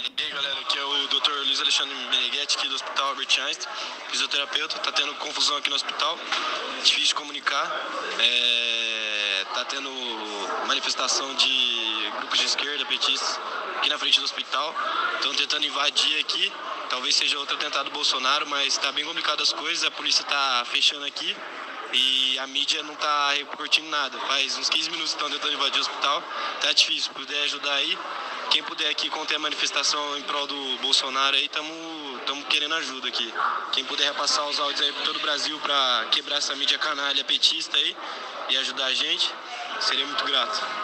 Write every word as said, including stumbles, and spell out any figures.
E aí galera, aqui é o doutor Luiz Alexandre Meneghetti, aqui do Hospital Albert Einstein, fisioterapeuta. Tá tendo confusão aqui no hospital, difícil de comunicar, é... tá tendo manifestação de grupos de esquerda, petistas, aqui na frente do hospital. Estão tentando invadir aqui, talvez seja outro atentado do Bolsonaro, mas tá bem complicado as coisas, a polícia tá fechando aqui e a mídia não tá repercutindo nada. Faz uns quinze minutos que estão tentando invadir o hospital, tá difícil. Se puder ajudar aí, quem puder aqui conter a manifestação em prol do Bolsonaro aí, estamos querendo ajuda aqui. Quem puder repassar os áudios aí para todo o Brasil para quebrar essa mídia canalha petista aí e ajudar a gente, seria muito grato.